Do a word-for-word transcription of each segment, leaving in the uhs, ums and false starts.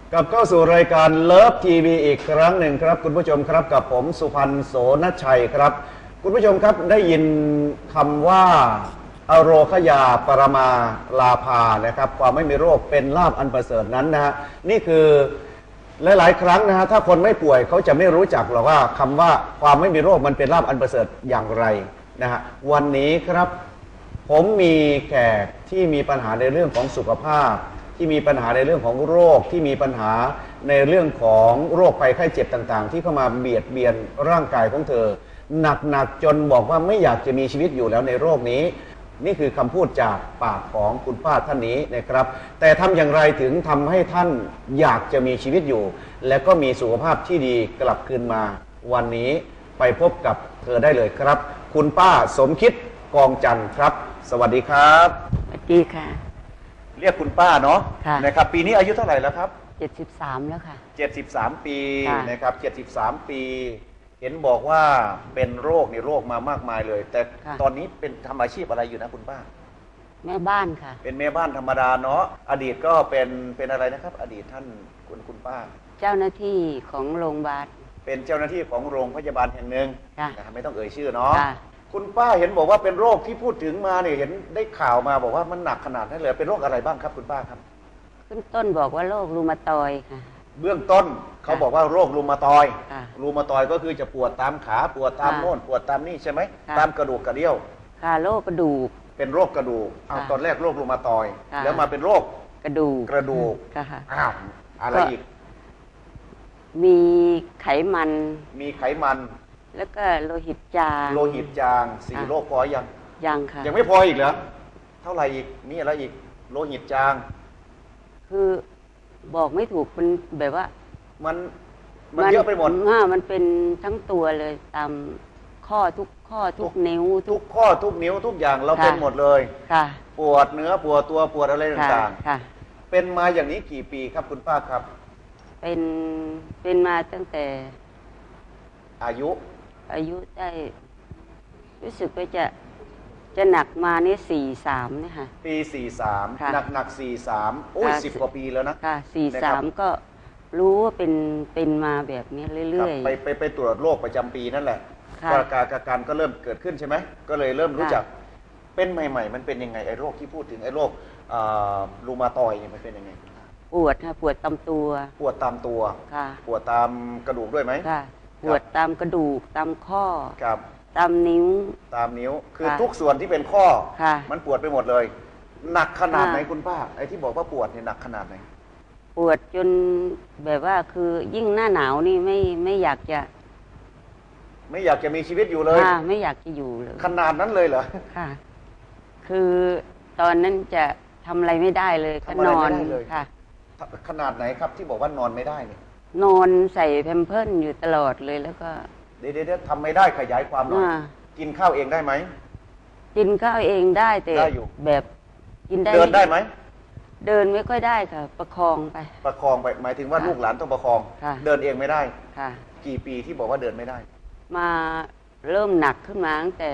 กลับเข้าสู่รายการเลิฟทีวีอีกครั้งหนึ่งครับคุณผู้ชมครับกับผมสุพันธ์โสนชัยครับคุณผู้ชมครับได้ยินคำว่าอโรคยาปรมาลาภานะครับความไม่มีโรคเป็นลาภอันประเสริฐนั้นนะฮะนี่คือหลายๆครั้งนะฮะถ้าคนไม่ป่วยเขาจะไม่รู้จักหรอกว่าคำว่าความไม่มีโรคมันเป็นลาภอันประเสริฐอย่างไรนะฮะวันนี้ครับผมมีแขกที่มีปัญหาในเรื่องของสุขภาพที่มีปัญหาในเรื่องของโรคที่มีปัญหาในเรื่องของโรคภัยไข้เจ็บต่างๆที่เข้ามาเบียดเบียนร่างกายของเธอหนักๆจนบอกว่าไม่อยากจะมีชีวิตอยู่แล้วในโรคนี้นี่คือคำพูดจากปากของคุณป้าท่านนี้นะครับแต่ทำอย่างไรถึงทำให้ท่านอยากจะมีชีวิตอยู่และก็มีสุขภาพที่ดีกลับคืนมาวันนี้ไปพบกับเธอได้เลยครับคุณป้าสมคิดกองจันทร์ครับสวัสดีครับสวัสดีค่ะเรียกคุณป้าเนาะนะครับปีนี้อายุเท่าไหร่แล้วครับเจ็ดสิบสามแล้วค่ะเจ็ดสิบสามปีนะครับเจ็ดสิบสามปีเห็นบอกว่าเป็นโรคในโรคมามากมายเลยแต่ตอนนี้เป็นทำอาชีพอะไรอยู่นะคุณป้าแม่บ้านค่ะเป็นแม่บ้านธรรมดาเนาะอดีตก็เป็นเป็นอะไรนะครับอดีตท่านคุณคุณป้าเจ้าหน้าที่ของโรงพยาบาลเป็นเจ้าหน้าที่ของโรงพยาบาลแห่งหนึ่งนะครับไม่ต้องเอ่ยชื่อเนาะคุณป้าเห็นบอกว่าเป็นโรคที่พูดถึงมาเนี่ยเห็นได้ข่าวมาบอกว่ามันหนักขนาดนั้นเลยเป็นโรคอะไรบ้างครับคุณป้าครับขึ้นต้นบอกว่าโรครูมาตอยด์ค่ะเบื้องต้นเขาบอกว่าโรครูมาตอยด์รูมาตอยด์ก็คือจะปวดตามขาปวดตามโน่นปวดตามนี่ใช่ไหมตามกระดูกกระเดี่ยวค่ะโรคกระดูกเป็นโรคกระดูกเอาตอนแรกโรครูมาตอยด์แล้วมาเป็นโรคกระดูกกระดูกอ้าวอะไรอีกมีไขมันมีไขมันแล้วก็โลหิตจางโลหิตจางสี่โรคพอยังยังค่ะยังไม่พออีกเหรอเท่าไหร่อีกมีอะไรอีกโลหิตจางคือบอกไม่ถูกมันแบบว่ามันมันเยอะไปหมดมันเป็นทั้งตัวเลยตามข้อทุกข้อทุกนิ้วทุกข้อทุกนิ้วทุกอย่างเราเป็นหมดเลยค่ะปวดเนื้อปวดตัวปวดอะไรต่างๆเป็นมาอย่างนี้กี่ปีครับคุณป้าครับเป็นเป็นมาตั้งแต่อายุอายุได้รู้สึกว่าจะจะหนักมาเนี่ยสี่สามเนี่ยค่ะปีสี่สามหนักหนักสี่สามโอ้ยสิบกว่าปีแล้วนะค่ะสี่สามก็รู้ว่าเป็นเป็นมาแบบนี้เรื่อยๆไปไปไปตรวจโรคประจำปีนั่นแหละอาการอาการก็เริ่มเกิดขึ้นใช่ไหมก็เลยเริ่มรู้จักเป็นใหม่ๆมันเป็นยังไงไอ้โรคที่พูดถึงไอ้โรครูมาตอยด์เนี่ยมันเป็นยังไงปวดค่ะปวดตามตัวปวดตามตัวค่ะปวดตามกระดูกด้วยไหมค่ะปวดตามกระดูกตามข้อครับตามนิ้วตามนิ้วคือทุกส่วนที่เป็นข้อมันปวดไปหมดเลยหนักขนาดไหนคุณป้าไอ้ที่บอกว่าปวดเนี่ยหนักขนาดไหนปวดจนแบบว่าคือยิ่งหน้าหนาวนี่ไม่ไม่อยากจะไม่อยากจะมีชีวิตอยู่เลยไม่อยากจะอยู่เลยขนาดนั้นเลยเหรอค่ะคือตอนนั้นจะทำอะไรไม่ได้เลยก็นอนค่ะขนาดไหนครับที่บอกว่านอนไม่ได้เนี่ยนอนใส่แพมเพิร์สอยู่ตลอดเลยแล้วก็เดี๋ยวเดี๋ยวทำไม่ได้ขยายความหน่อยกินข้าวเองได้ไหมกินข้าวเองได้แต่แบบกินได้เดินได้ไหมเดินไม่ค่อยได้ค่ะประคองไปประคองไปหมายถึงว่าลูกหลานต้องประคองเดินเองไม่ได้ค่ะกี่ปีที่บอกว่าเดินไม่ได้มาเริ่มหนักขึ้นมาตั้งแต่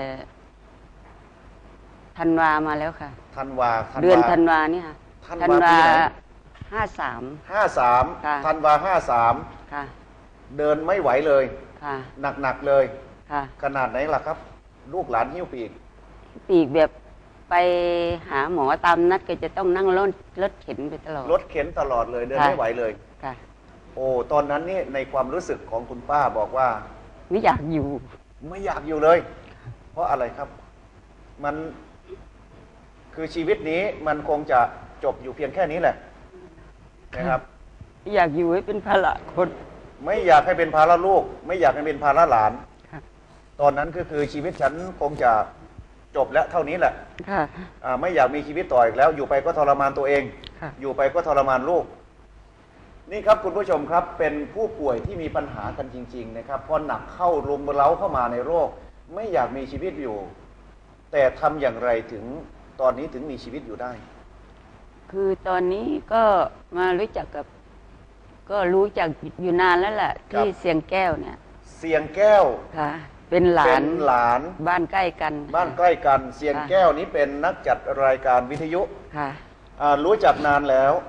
ธันวามาแล้วค่ะธันวาเดือนธันวาเนี่ยค่ะธันวาห้าสามห้าสามธันวาห้าสามค่ะเดินไม่ไหวเลยค่ะหนักๆเลยค่ะขนาดไหนล่ะครับลูกหลานหิ้วปีกปีกแบบไปหาหมอตามนัดก็จะต้องนั่งรถรถเข็นไปตลอดรถเข็นตลอดเลยเดินไม่ไหวเลยค่ะโอ้ตอนนั้นนี่ในความรู้สึกของคุณป้าบอกว่าไม่อยากอยู่ไม่อยากอยู่เลย เพราะอะไรครับมันคือชีวิตนี้มันคงจะจบอยู่เพียงแค่นี้แหละนะครับอยากอยู่ให้เป็นภาระคนไม่อยากให้เป็นภาระลูกไม่อยากให้เป็นภาระหลานตอนนั้นก็คือชีวิตฉันคงจะจบแล้วเท่านี้แหละไม่อยากมีชีวิตต่ออีกแล้วอยู่ไปก็ทรมานตัวเองอยู่ไปก็ทรมานลูกนี่ครับคุณผู้ชมครับเป็นผู้ป่วยที่มีปัญหากันจริงๆนะครับพอหนักเข้ารุมเร้าเข้ามาในโรคไม่อยากมีชีวิตอยู่แต่ทำอย่างไรถึงตอนนี้ถึงมีชีวิตอยู่ได้คือตอนนี้ก็มารู้จักกับก็รู้จักอยู่นานแล้วแหละที่เสียงแก้วเนี่ยเสียงแก้วค่ะเป็นหลานเป็นหลานบ้านใกล้กันบ้านใกล้กันเสียงแก้วนี้เป็นนักจัดรายการวิทยุค่ะรู้จักนานแล้ว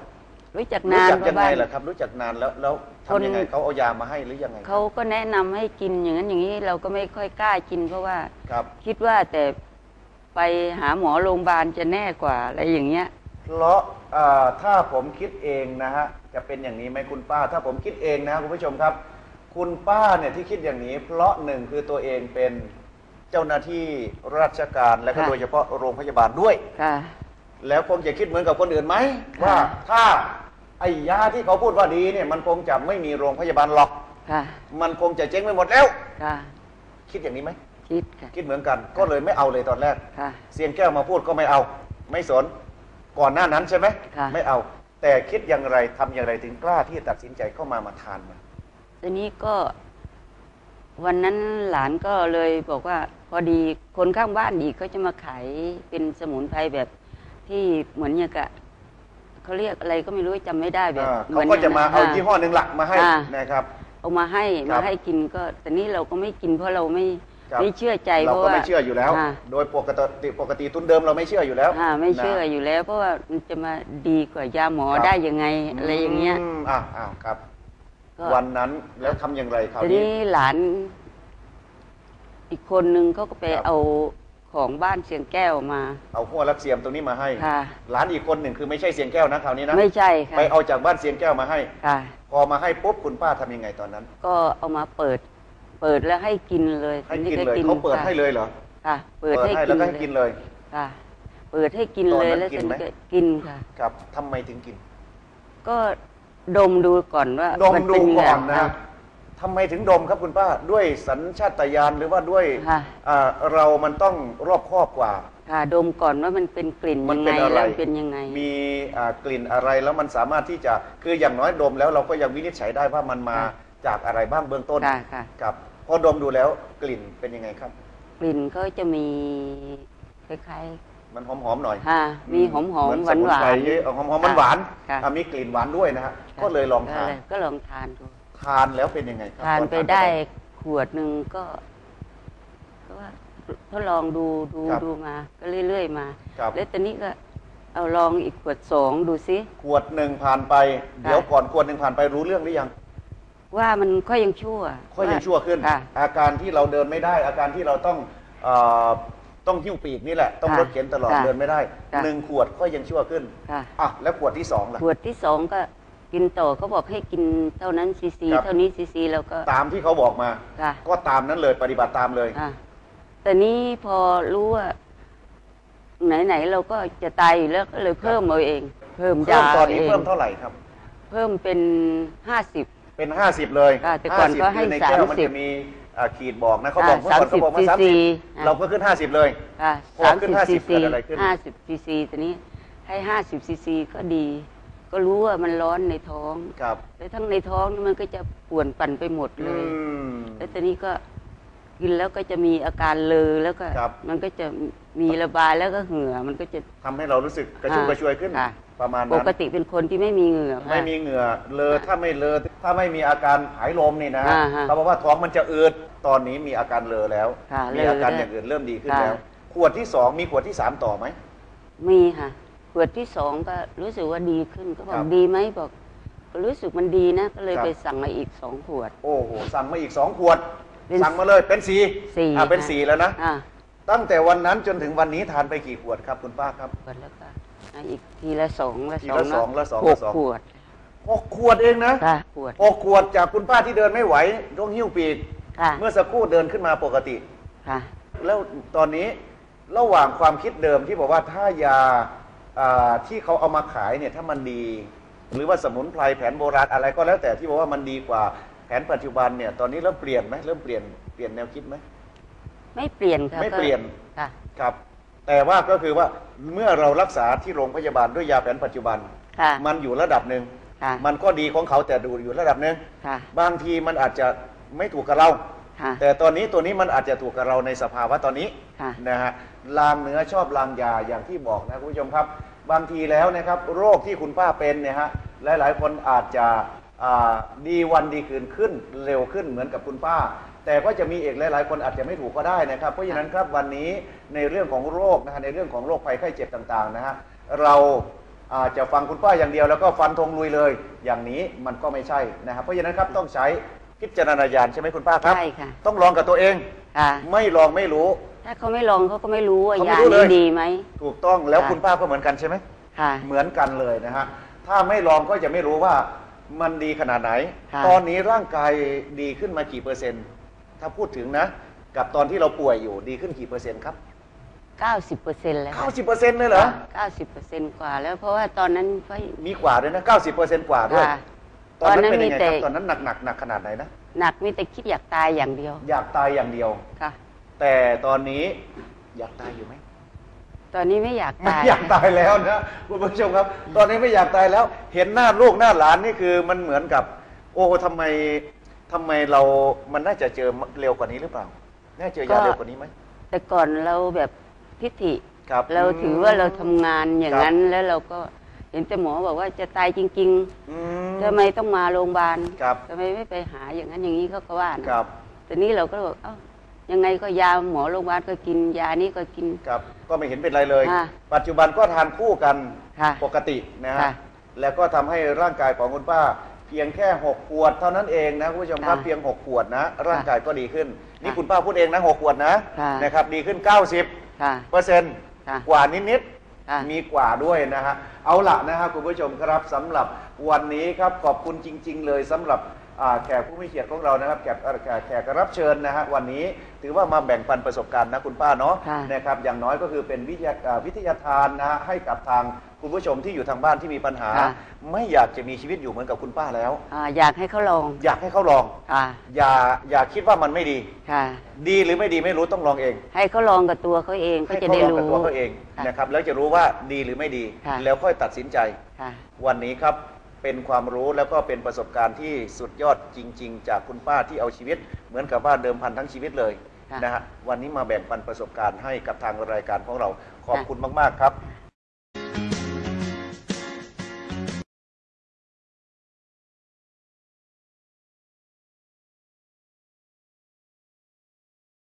รู้จักรู้นานจักยังไงบ้านล่ะครับ รู้จักนานแล้วแล้วคนทำยังไงเขาเอายามาให้หรือยังไงเขาก็แนะนำให้กินอย่างนั้นอย่างนี้เราก็ไม่ค่อยกล้ากินเพราะว่าครับคิดว่าแต่ไปหาหมอโรงพยาบาลจะแน่กว่าอะไรอย่างเงี้ยเพราะอ่าถ้าผมคิดเองนะฮะจะเป็นอย่างนี้ไหมคุณป้า ถ้าผมคิดเองนะคุณผู้ชมครับ คุณป้าเนี่ยที่คิดอย่างนี้ เพราะหนึ่งคือตัวเองเป็นเจ้าหน้าที่ราชการและก็ค่ะโดยเฉพาะโรงพยาบาลด้วยค่ะแล้วคงจะคิดเหมือนกับคนอื่นไหมค่ะว่าถ้าไอ้ยาที่เขาพูดว่าดีเนี่ยมันคงจะไม่มีโรงพยาบาลหรอกค่ะมันคงจะเจ๊งไปหมดแล้วค่ะคิดอย่างนี้ไหมคิดค่ะคิดเหมือนกัน ก็เลยไม่เอาเลยตอนแรกค่ะเสียงแก้วมาพูดก็ไม่เอา ไม่สนก่อนหน้านั้นใช่ไหมค่ะไม่เอา แต่คิดอย่างไรทำอย่างไรถึงกล้าที่จะตัดสินใจเข้ามามาทานมันทีนี้ก็ วันนั้นหลานก็เลยบอกว่า พอดีคนข้างบ้านอีกเขาจะมาขายเป็นสมุนไพรแบบที่เหมือนอย่างกะเขาเรียกอะไรก็ไม่รู้จำไม่ได้แบบอ่าหมืเขานก็จะมาย่งเอานั้นยี่ห้อหนึ่งหลักมาให้อ่านะครับเอามาให้ครัมาบให้กินก็ แต่นี่เราก็ไม่กินเพราะเราไม่ครับไม่เชื่อใจเราเพราะก็ว่าไม่เชื่ออยู่แล้วอ่าโดยปกติปกติทุนเดิมเราไม่เชื่ออยู่แล้วอ่าไม่เชื่อนะอยู่แล้ว เพราะว่ามันจะมาดีกว่ายาหมอครับได้ยังไงอะไรอย่างเงี้ยมอ้าวอ้าวครับก็วันนั้นแล้วทำอย่างไรคราวทีนี้นี้หลาน อีกคนนึงเขาก็ไปครับเอาของบ้านเสียงแก้วมาเอาหัวรักเสียมตรงนี้มาให้ค่ะหลานอีกคนหนึ่งคือไม่ใช่เสียงแก้วนะคราวนี้นะไม่ใช่ค่ะไปเอาจากบ้านเสียงแก้วมาให้ค่ะพอมาให้ปุ๊บคุณป้าทำยังไงตอนนั้นก็เอามาเปิด เปิดแล้วให้กินเลยให้ทีกินเลยก็เขาเปิดค่ะให้เลยเหรอค่ะ เปิดเปิดให้ให้กิแล้วนก็ให้กินเลยค่ะ เปิดให้กินตอนเลยนั้นแล้วกินทีไหมนี้ก็กินค่ะครับทำไมถึงกินก็ดมดูก่อนว่าดมมันดูเป็นยังไงก่อนนะค่ะทำไมถึงดมครับคุณป้า ด้วยสัญชาตญาณหรือว่าด้วยค่ะอ่าเรามันต้องรอบคอบกว่าค่ะ ดมก่อนว่ามันเป็นกลิ่นมัยังเป็ไงนอะไรแล้วมันเป็นยังไงมีอ่ากลิ่นอะไรแล้วมันสามารถที่จะคืออย่างน้อยดมแล้วเราก็ยังวินิจฉัยได้ว่ามันมาค่ะจากอะไรบ้างเบื้องต้นค่ะค่ะครับพอดมดูแล้วกลิ่นเป็นยังไงครับกลิ่นก็จะมีคล้ายมันหอมๆหน่อยๆค่ะ มีหอมหอมเหมือนหวานหวาสมุนไพรนเยอะเอาหอมๆหวานค่ะๆอ่ะมีกลิ่นหวานด้วยนะฮะก็เลยลองทานก็ลองทานดูทานแล้วเป็นยังไงครับทานตอไปได้ขวดหนึ่งก็ก็ว่าทดลองดูดูดูมา ก็เรื่อยๆมาครับแล้วตอนนี้ก็เอาลองอีกขวดสองดูซิขวดหนึ่งผ่านไป เดี๋ยวก่อนขวดหนึ่งผ่านไปรู้เรื่องหรือยังว่ามันค่อยยังชั่วค่อยยังชั่วขึ้นค่ะอาการที่เราเดินไม่ได้ อาการที่เราต้องเอ่อต้องหิ้วปีกนี่แหละ ต้องค่ะรถเข็นตลอดค่ะเดินไม่ได้ค่ะหนึ่งขวดค่อยยังชั่วขึ้นค่ะอ่ะแล้วขวดที่สองล่ะขวดที่สองก็กินต่อเขาบอกให้กินเท่านั้นซีซีครับเท่านี้ซีซีแล้วก็ตามที่เขาบอกมาค่ะก็ตามนั้นเลยปฏิบัติตามเลยค่ะแต่นี้พอรู้ว่า ไหนๆเราก็จะตายอยู่แล้วก็เลยเพิ่มเอาเอง เพิ่มเพิ่ยามตอนนี้เองเพิ่มเท่าไหร่ครับเพิ่มเป็นห้าสิบเป็นห้าสิบเลยค่ะแต่ก่อนก็ให้ห้าสิบคือในแก้วสามสิบมันจะมีอ่าขีดบอกนะเขาบอกอ่าเมื่อก่อนเขาบอกว่าสาสาม มสิสิบบ ซีซีเราก็ขึ้นห้าสิบเลยค่ะพอสามขึ้สินบห้าสิซีบซีเกิดอะไรขึ้นห้าสิบซีซีตอนนี้ ให้ห้าสิบซีซีก็ดี ก็รู้ว่ามันร้อนในท้องครับแล้วทั้งในท้องนี่มันก็จะป่วนปั่นไปหมดเลอืยมแล้วตอนนี้ก็กินแล้วก็จะมีอาการเลอแล้วก็ครับมันก็จะมีระบายแล้วก็เหงื่อมันก็จะทำให้เรารู้สึกกระชุ่มอ่ากระชวยขึ้นค่ะประมาณปนั้นกติเป็นคนที่ไม่มีเหงื่อค่ะไม่มีเหงื่อเลอค่ะถ้าไม่เลอถ้าไม่มีอาการหายลมนี่นะฮะอ่าฮะเขาบอกว่าท้องมันจะอืดตอนนี้มีอาการเลอแล้วค่ะมีอาการเลออย่างอื่นเริ่มดีขึ้นค่ะแล้ว ขวดที่สองมีขวดที่สามต่อไหมมีค่ะขวดที่สองก็รู้สึกว่าดีขึ้นก็บอครักบดีไหมบอกก็รู้สึกมันดีนะ ก็เลยครับไปสั่งมาอีกสองขวดโอ้โหสั่งมาอีกสองขวดเป็นสั่งมาเลยเป็นสีสี่อ่าเป็นค่ะสีแล้วนะอ่าตั้งแต่วันนั้นจนถึงวันนี้ทานไปกี่ขวดครับคุณป้าครับขวดแล้วก็อ่ะอีกทีละสองละทีสองละสองละสองหละกสองขวดหกขวดเองนะค่ะขวดหกขวดจากคุณป้าที่เดินไม่ไหวต้องหิ้วปีกค่ะเมื่อสักครู่เดินขึ้นมาปกติค่ะแล้วตอนนี้ระหว่างความคิดเดิมที่บอกว่าถ้ายาอ่าที่เขาเอามาขายเนี่ยถ้ามันดี หรือว่าสมุนไพรแผนโบราณอะไรก็แล้วแต่ที่บอกว่ามันดีกว่าแผนปัจจุบันเนี่ยตอนนี้เริ่มเปลี่ยนไหมเริ่มเปลี่ยนเปลี่ยนแนวคิดไหมไม่เปลี่ยนค่ะไม่ก็เปลี่ยนค่ะครับ แต่ว่าก็คือว่าเมื่อเรารักษาที่โรงพยาบาลด้วยยาแผนปัจจุบันค่ะมันอยู่ระดับหนึ่งค่ะมันก็ดีของเขาแต่ดูอยู่ระดับหนึ่งค่ะบางทีมันอาจจะไม่ถูกกับเราค่ะแต่ตอนนี้ตัวนี้มันอาจจะถูกกับเราในสภาวะตอนนี้ค่ะนะฮะลางเนื้อชอบลางยาอย่างที่บอกนะคุณผู้ชมครับ บางทีแล้วนะครับโรคที่คุณป้าเป็นเนี่ยฮะหลายๆ คนอาจจะอ่าดีวันดีคืนขึ้นเร็วขึ้นเหมือนกับคุณป้า แต่ก็จะมีอีกหลายๆ คนอาจจะไม่ถูกก็ได้นะครับ เพราะฉะนั้นครับวันนี้ในเรื่องของโรคนะฮะในเรื่องของโรคภัยไข้เจ็บต่างๆนะฮะเราอาจจะฟังคุณป้าอย่างเดียวแล้วก็ฟันธงลุยเลย อย่างนี้มันก็ไม่ใช่นะครับเพราะฉะนั้นครับต้องใช้พิจารณญาณใช่ไหมคุณป้าครับใช่ค่ะต้องลองกับตัวเองค่ะไม่ลองไม่รู้ถ้าเขาไม่ลองเขาก็ไม่รู้ว่าเขาไม่ยารู้เลนี้ยดีไหมถูกต้องแล้วค่ะคุณป้าก็เหมือนกันใช่ไหมค่ะเหมือนกันเลยนะฮะถ้าไม่ลองก็จะไม่รู้ว่ามันดีขนาดไหนค่ะตอนนี้ร่างกายดีขึ้นมากี่เปอร์เซ็นต์ ถ้าพูดถึงนะ กับตอนที่เราป่วยอยู่ดีขึ้นกี่เปอร์เซ็นต์ครับเก้าสิบเปอร์เซ็นต์แล้วเก้าสิบเปอร์เซ็นต์เลยเหรอเก้าสิบเปอร์เซ็นต์กว่าแล้วเพราะว่าตอนนั้นก็มีกว่าด้วยนะเก้าสิบเปอร์เซ็นต์กว่าด้วยค่ะตอนนั้นเป็นตอนนั้นยังไงมีแต่ครับตอนนั้นหนักหนักหนักขนาดไหนนะหนักมีแต่คิดอยากตายอย่างเดียวอยากตายอย่างเดียวค่ะแต่ตอนนี้อยากตายอยู่ไหมตอนนี้ไม่อยากไม่ตายอยากตายแล้วนะคุณผู้ชมครับ ตอนนี้ไม่อยากตายแล้ว เห็นหน้าลูกหน้าหลานนี่คือมันเหมือนกับ โอ้ทำไมทำไมเรา มันน่าจะเจอเร็วกว่านี้หรือเปล่า น่าเจอยาเร็วกว่านี้ไหมแต่ก่อนเราแบบทิฐิครับเราถือว่าเราทำงานอย่างครับนั้นแล้วเราก็เห็นแต่หมอบอกว่าจะตายจริงอืมๆทำไมต้องมาโรงพยาบาลครับทำไมไม่ไปหาอย่างนั้นอย่างนี้เขาก็ว่านะครับ แต่นี้เราก็บอกเอ้ายังไงก็ยาหมอโรงพยาบาลก็กินยานี้ก็กินครับ ก็ไม่เห็นเป็นไรเลยค่ะปัจจุบันก็ทานคู่กันค่ะปกตินะฮะค่ะแล้วก็ทำให้ร่างกายของคุณป้า เพียงแค่หกขวดเท่านั้นเองนะคุณผู้ชมครับค่ะเพียงหกขวดนะ ร่างกายก็ดีขึ้น นี่ค่ะคุณป้าพูดเองนะหกขวดนะค่ะนะครับ ดีขึ้นเก้าสิบค่ะเปอร์เซ็นต์ค่ะกว่านิดค่ะๆมีกว่าด้วยนะฮะเอาละนะฮะคุณผู้ชมครับสำหรับวันนี้ครับขอบคุณจริง ๆ เลยสำหรับอ่าแขกผู้มีเกียรติของเรานะครับแขกแขกแขกรับเชิญนะฮะวันนี้ถือว่ามาแบ่งปันประสบการณ์นะคุณป้าเนาะค่ะนะครับอย่างน้อยก็คือเป็นวิทยาอ่าวิทยาทานนะฮะให้กับทางคุณผู้ชมที่อยู่ทางบ้านที่มีปัญหาค่ะไม่อยากจะมีชีวิตอยู่เหมือนกับคุณป้าแล้วอ่าอยากให้เขาลองอยากให้เขาลองค่ะอย่าอย่าคิดว่ามันไม่ดีค่ะดีหรือไม่ดีไม่รู้ต้องลองเองให้เขาลองกับตัวเขาเองเขาให้จะเขาได้ลองรู้กับตัวเขาเองค่ะนะครับแล้วจะรู้ว่าดีหรือไม่ดีค่ะแล้วค่อยตัดสินใจค่ะวันนี้ครับเป็นความรู้แล้วก็เป็นประสบการณ์ที่สุดยอดจริง ๆ จากคุณป้าที่เอาชีวิต เหมือนกับว่าเดิมพันทั้งชีวิตเลยค่ะนะฮะวันนี้มาแบ่งปันประสบการณ์ให้กับทางรายการของเราขอบคุณมากๆครับ